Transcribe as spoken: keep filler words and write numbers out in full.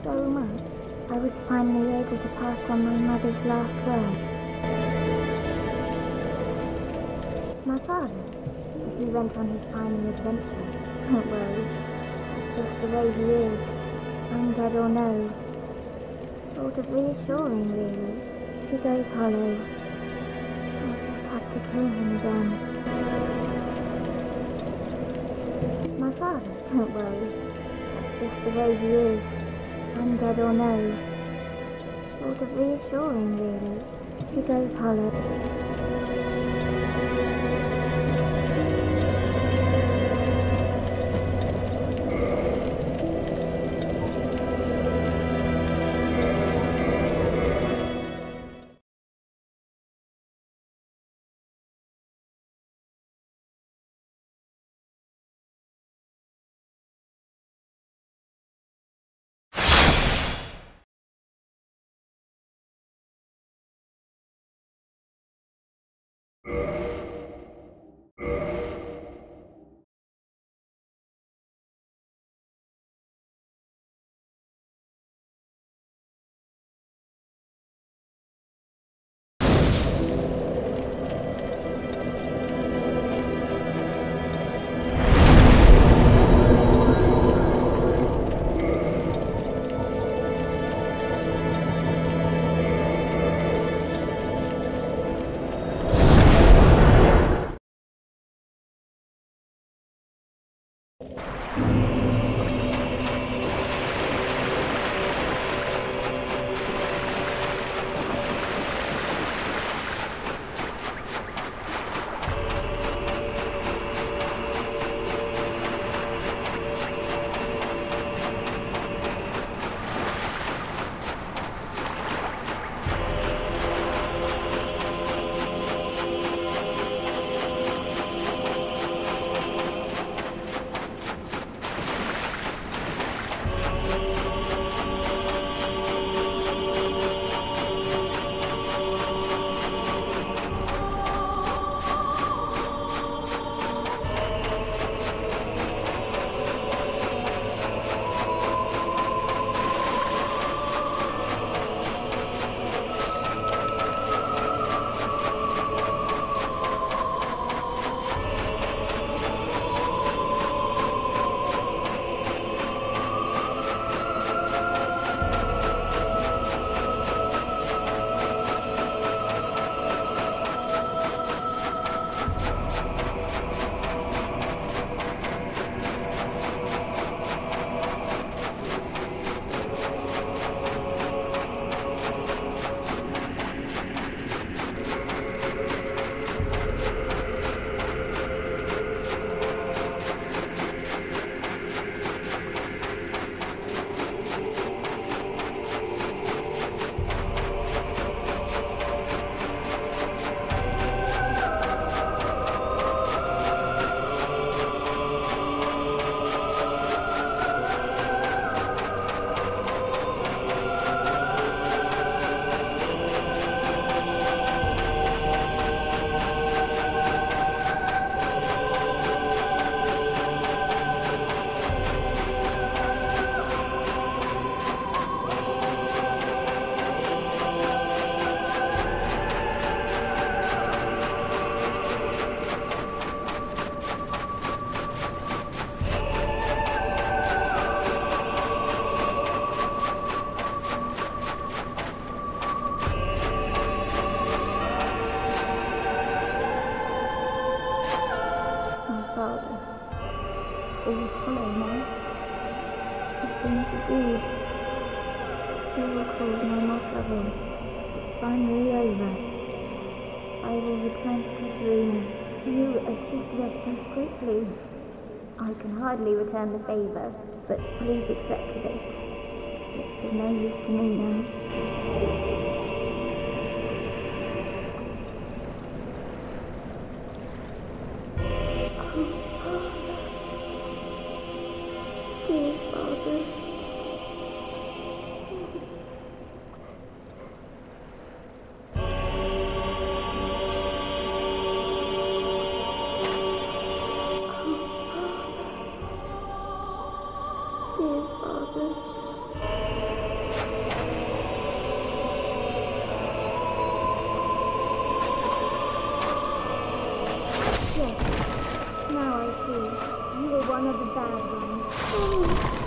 so much. I was finally able to pass on my mother's last words. My father, he went on his final adventure. Don't worry. Just the way he is, undead or no. Sort of reassuring, really. He goes hollow. I'll just have to kill him again. My father, don't worry. That's just the way he is, undead or no. Sort of reassuring, really. He goes hollow. Finally over. I will return to Katerina. You assisted us so quickly. I can hardly return the favour, but please accept it. It's of no use to me now. Dear Father. too. You were one of the bad ones.